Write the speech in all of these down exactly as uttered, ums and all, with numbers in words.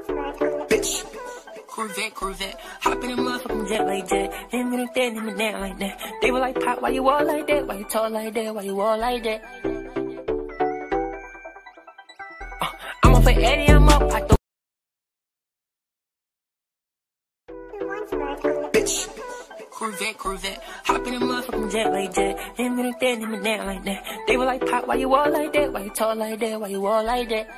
Bitch. Corvette, Corvette, hop in a motherfucking jet like that. Him and that, him and that like that. They were like, Pop, why you all like that? Why you talk like that? Why you all like that? Uh, I'm off at Eddie, I'm up. I throw. Bitch. Corvette, Corvette, hop in a motherfucking jet like that. Him and that, him and that like that. They were like, Pop, why you all like that? Why you talk like that? Why you all like that?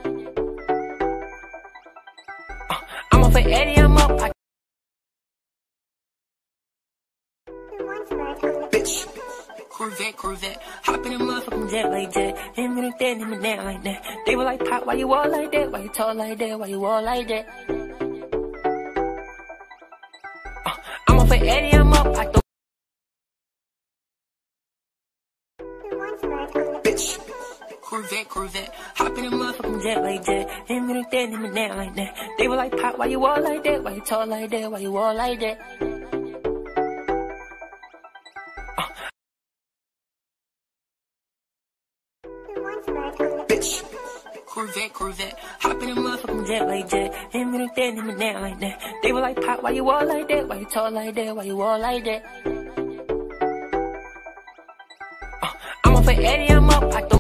Uh, I'm off at Eddie, I'm up. I Bitch. Corvette, Corvette, hop in a motherfucking jet like that. Him and that, him and that like that. They were like, Pop, why you all like that? Why you talk like that? Why you all like that? Uh, I'm off at Eddie, I'm up. I throw. Bitch. Corvette, Corvette, hop in a motherfucking jet like that. Him and that, him and that like that. They were like, Pop, why you all like that? Why you talk like that? Why you all like that? Bitch. Corvette, Corvette, hop in a motherfucking jet like that. Him and that, him and that like that. They were like, Pop, why you all like that? Why you talk like that? Why you all like that? Uh, I'm off at Eddie, I'm up. I throw.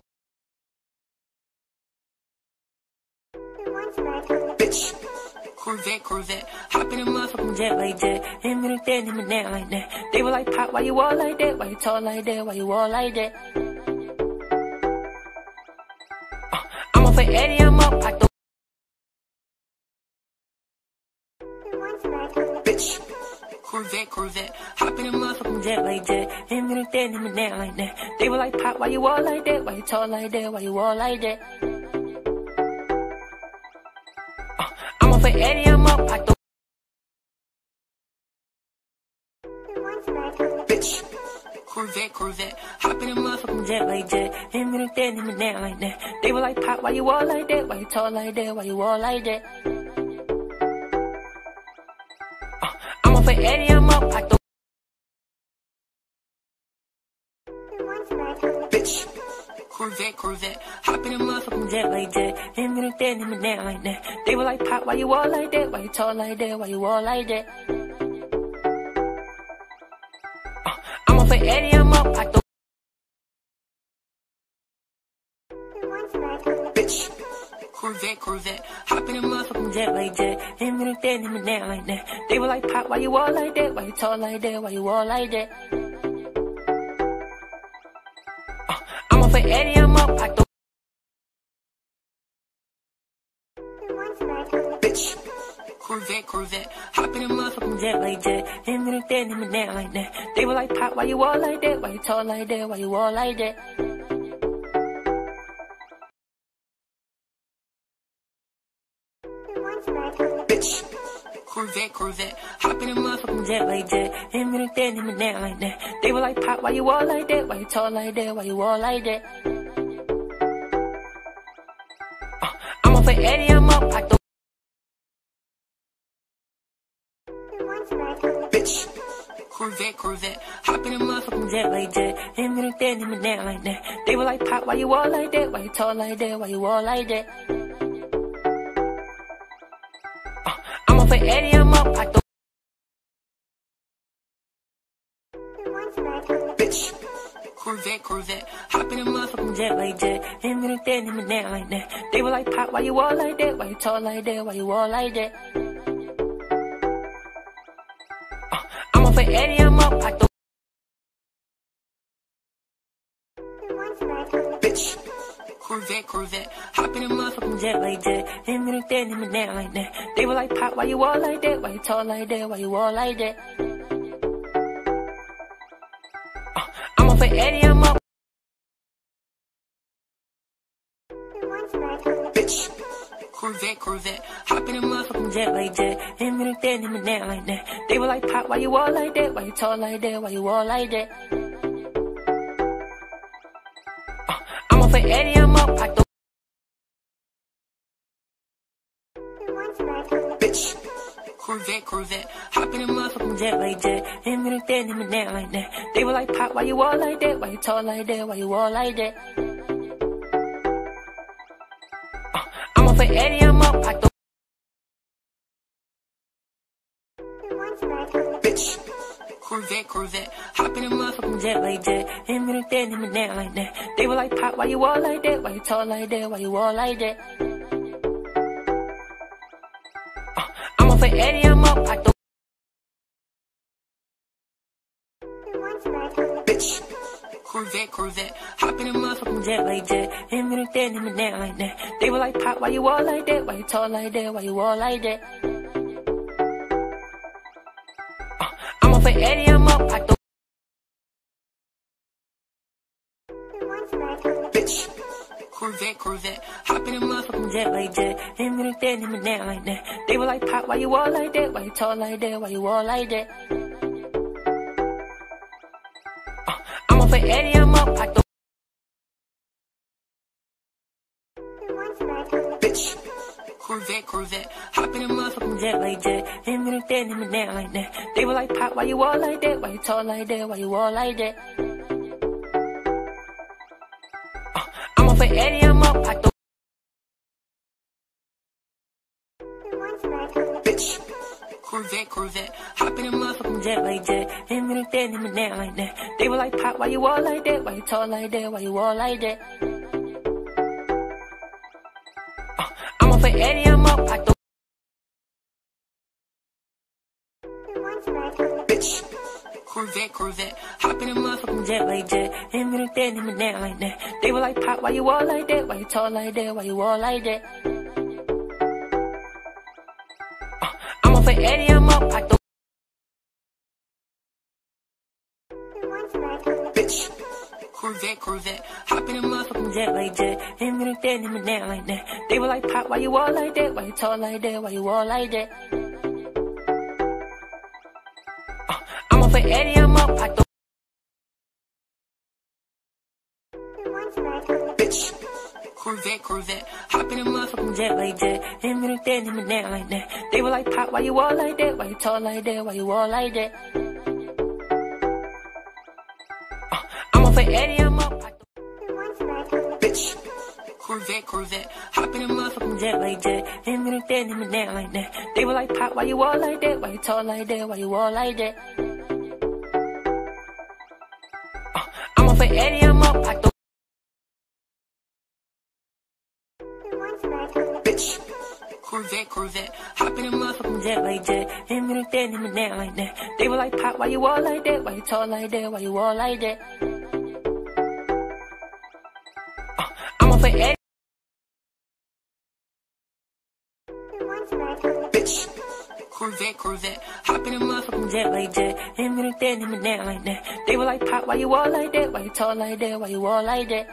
Bitch. Corvette, Corvette, hop in a motherfucking jet like that. Him and that, him and that like that. They were like, Pop, why you all like that? Why you talk like that? Why you all like that? Uh, I'm off at Eddie, I'm up. I throw. Bitch. Corvette, Corvette, hop in a motherfucking jet like that. Him and that, him and that like that. They were like, Pop, why you all like that? Why you talk like that? Why you all like that? Uh, I'm off at Eddie, I'm up. I throw. Bitch. Corvette, Corvette, hop in a motherfucking jet like that. Him and that, him and that like that. They were like, Pop, why you all like that? Why you talk like that? Why you all like that? Uh, I'm off at Eddie, I'm up. I throw. Bitch. Corvette, Corvette, hop in a motherfucking jet like that. Him and that, him and that like that. They were like, Pop, why you all like that? Why you talk like that? Why you all like that? Uh, I'm off at Eddie, I'm up. I throw. Bitch. Corvette, Corvette, hop in a motherfucking jet like that. Him and that, him and that like that. They were like, Pop, why you all like that? Why you talk like that? Why you all like that? Uh, I'm off at Eddie, I'm up. I throw. Bitch. Corvette, Corvette, hop in a motherfucking jet like that. Him and that, him and that like that. They were like, Pop, why you all like that? Why you talk like that? Why you all like that? Bitch. Corvette, Corvette, hop in a motherfucking jet like that. Him and that, him and that like that. They were like, Pop, why you all like that? Why you talk like that? Why you all like that? Uh, I'm off at Eddie, I'm up. I throw. Bitch. Corvette, Corvette, hop in a motherfucking jet like that. Him and that, him and that like that. They were like, Pop, why you all like that? Why you talk like that? Why you all like that? Uh, I'm off at Eddie, I'm up. I throw. Bitch. Corvette, Corvette, hop in a motherfucking jet like that. Him and that, him and that like that. They were like, Pop, why you all like that? Why you talk like that? Why you all like that? Uh, I'm off at Eddie, I'm up. I throw. Bitch. Corvette, Corvette, hop in a motherfucking jet like that. Him and that, him and that like that. They were like, Pop, why you all like that? Why you talk like that? Why you all like that? Uh, I'm off at Eddie, I'm up. Bitch. Corvette, Corvette, hop in a motherfucking jet like that. Him and that, him and that like that. They were like, Pop, why you all like that? Why you talk like that? Why you all like that? Uh, I'm off at Eddie, I'm up. I throw. Bitch. Corvette, Corvette, hop in a motherfucking jet like that. Him and that, him and that like that. They were like, Pop, why you all like that? Why you talk like that? Why you all like that? Uh, I'm off at Eddie, I'm up. I throw. Corvette, Corvette. Hop in a motherfucking jet like that. Him and that, him and that like that. They were like, Pop, why you all like that? Why you tall like that? Why you all like that? Uh, I'm off for Eddie, I'm up. I throw bitch. Corvette, Corvette. Hop in a motherfucking jet like that. Him and that, him and that like that. They were like, Pop, why you all like that? Why you tall like that? Why you all like that? Uh, I'm off for Eddie, I'm up. I throw bitch. Corvette, Corvette. Hop in a motherfucking jet like that. Him and that, him and that like that. They were like, Pop, why you all like that? Why you tall like that? Why you all like that? Uh, I'm off for Eddie, I'm up. I throw bitch. Corvette, Corvette. Hop in a motherfucking jet like that. Him and that, him and that like that. They were like, Pop, why you all like that? Why you tall like that? Why you all like that? Uh, I'm off for Eddie, I'm up. I throw bitch. Corvette, Corvette. Hop in a motherfucking jet like that. Him and that, him and that like that. They were like, Pop, why you all like that? Why you tall like that? Why you all like that? Uh, I'm off for Eddie, I'm up. I throw bitch. Corvette, Corvette. Hop in a motherfucking jet like that. Him and that, him and that like that. They were like, Pop, why you all like that? Why you tall like that? Why you all like that? Uh, I'm off for Eddie, I'm up. I throw bitch. Corvette, Corvette. Hop in a motherfucking jet like that. Him and that, him and that like that. They were like, Pop, why you all like that? Why you tall like that? Why you all like that? Uh, I'm off for Eddie, I'm up. I throw bitch. Corvette, Corvette. Hop in a motherfucking jet like that. Him and that, him and that like that. They were like, Pop, why you all like that? Why you tall like that? Why you all like that? Uh, I'm off for Eddie, I'm up. I throw bitch. Corvette, Corvette. Hop in a motherfucking jet like that. Him and that, him and that like that. They were like, Pop, why you all like that? Why you tall like that? Why you all like that? Uh, I'm off for Eddie, I'm up. I throw bitch. Corvette, Corvette. Hop in a motherfucking jet like that. Him and that, him and that like that. They were like, Pop, why you all like that? Why you tall like that? Why you all like that? Uh, I'm off for Eddie. Bitch. Corvette, Corvette. Hop in a motherfucking jet like that. Him and that, him and that like that. They were like, Pop, why you all like that? Why you tall like that? Why you all like that?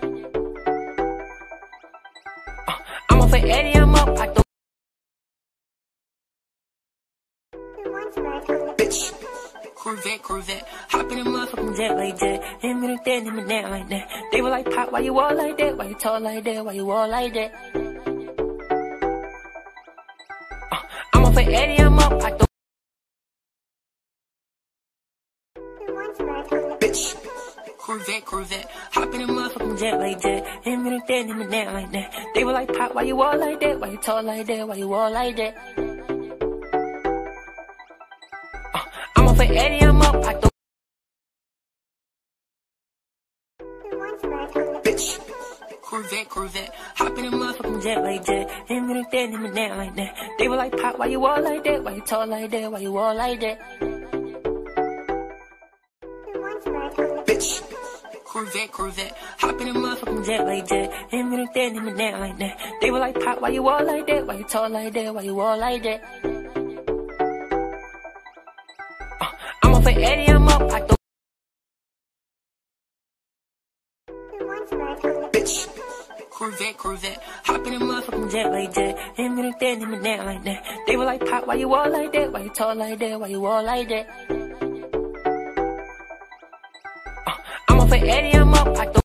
Uh, I'm off for Eddie, I'm up. I throw bitch. Corvette, Corvette. Hop in a motherfucking jet like that. Him and that, him and that like that. They were like, Pop, why you all like that? Why you tall like that? Why you all like that? Uh, I'm off for Eddie, I'm up. I throw bitch. Corvette, Corvette. Hop in a motherfucking jet like that. Him and that, him and that like that. They were like, Pop, why you all like that? Why you tall like that? Why you all like that? Uh, I'm off for Eddie, I'm up. I throw bitch. Corvette, Corvette. Hop in a motherfucking jet like that. Him and that, him and that like that. They were like, Pop, why you all like that? Why you tall like that? Why you all like that? Bitch. Corvette, Corvette. Hop in a motherfucking jet like that. Him and that, him and that like that. They were like, Pop, why you all like that? Why you tall like that? Why you all like that? Uh, I'm off for Eddie, I'm up. I throw bitch. Corvette, Corvette. Hop in a motherfucking jet like that. Him and that, him and that like that. They were like, Pop, why you all like that? Why you tall like that? Why you all like that? Uh, I'm off for Eddie, I'm up. I throw